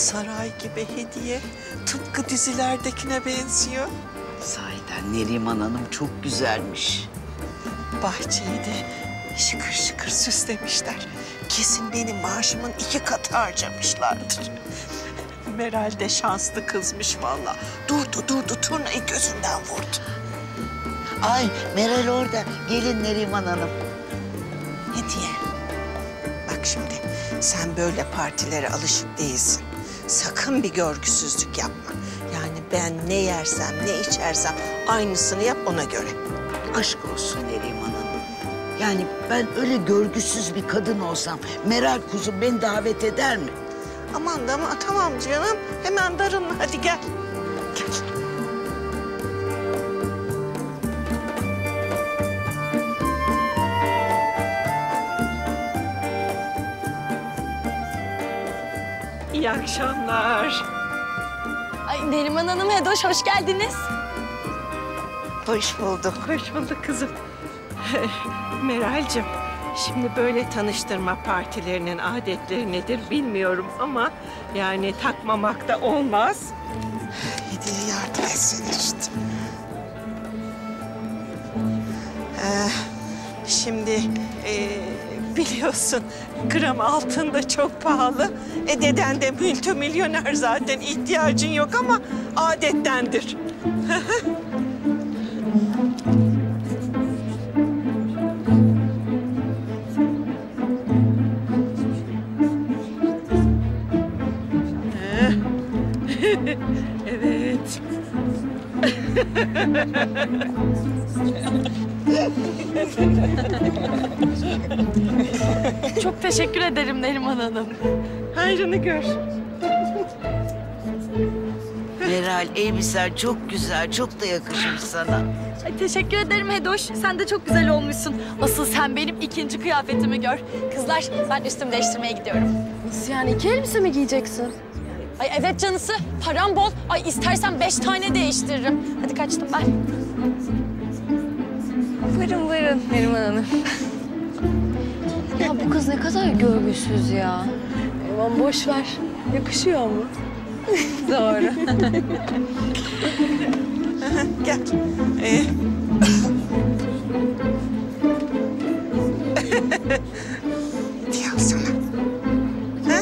Saray gibi hediye. Tıpkı dizilerdekine benziyor. Sahiden Neriman Hanım çok güzelmiş. Bahçeyi de şıkır şıkır süslemişler. Kesin benim maaşımın 2 katı harcamışlardır. Meral de şanslı kızmış vallahi. Durdu, turnayı gözünden vurdu. Ay Meral orada. Gelin Neriman Hanım. Hediye. Bak şimdi, sen böyle partilere alışık değilsin. Sakın bir görgüsüzlük yapma. Yani ben ne yersem, ne içersem aynısını yap ona göre. Aşk olsun Neriman Hanım. Yani ben öyle görgüsüz bir kadın olsam Meral kuzum beni davet eder mi? Aman da ama tamam canım. Hemen darılma, hadi gel. Gel. İyi akşamlar. Ay Neriman Hanım, Hedoş hoş geldiniz. Hoş bulduk. Hoş bulduk kızım. Meral'cığım, şimdi böyle tanıştırma partilerinin adetleri nedir bilmiyorum ama yani takmamak da olmaz. Hediye yardım etsene işte. Şimdi biliyorsun gram altın da çok pahalı. Deden de multimilyoner zaten, ihtiyacın yok ama adettendir. Evet. Çok teşekkür ederim Neriman Hanım. Hayrını gör. Meral elbisen çok güzel, çok da yakışmış sana. Ay, teşekkür ederim Hedoş. Sen de çok güzel olmuşsun. Asıl sen benim ikinci kıyafetimi gör. Kızlar, ben üstümü değiştirmeye gidiyorum. Nasıl yani? 2 elbise mi giyeceksin? Ay evet canısı, param bol. Ay istersen 5 tane değiştiririm. Hadi kaçtım ben. Buyurun Neriman Hanım. Ya bu kız ne kadar görgüsüz ya. Aman boş ver. Yakışıyor ama. Doğru. Gel. Hediye alsana. Ha?